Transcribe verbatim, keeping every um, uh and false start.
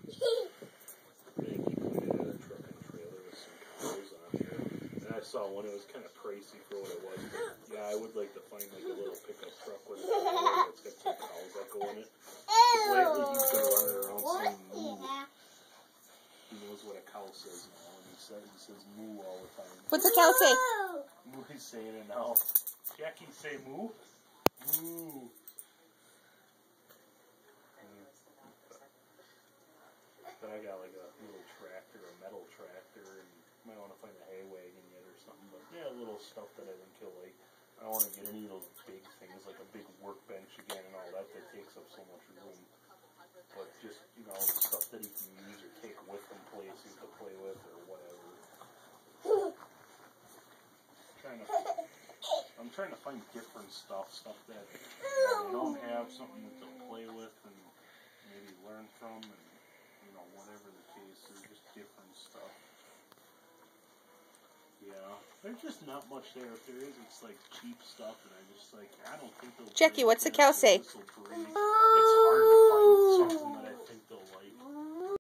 I saw one, it was kind of pricey for what it was. But yeah, I would like to find like a little pickup truck with a car that's got some cows that go in it. Because lately he's been running around saying moo. He knows what a cow says now, and he says, he says moo all the time. What's a cow say? Moo, he's saying it now. Jackie, say moo. Moo. But I got like a little tractor, a metal tractor, and might want to find a hay wagon yet or something. But yeah, little stuff that I think he'll like. I don't want to get any of those big things like a big workbench again and all that that takes up so much room. But just, you know, stuff that he can use or take with him places to play with or whatever. I'm trying to, I'm trying to find different stuff, stuff that you know, they don't have, something that they'll play with and maybe learn from, and you know, whatever the case is, just different stuff. Yeah, there's just not much there. If there is, it's like cheap stuff, and I just like, I don't think they'll. Jackie, what's the cow say? This will breed.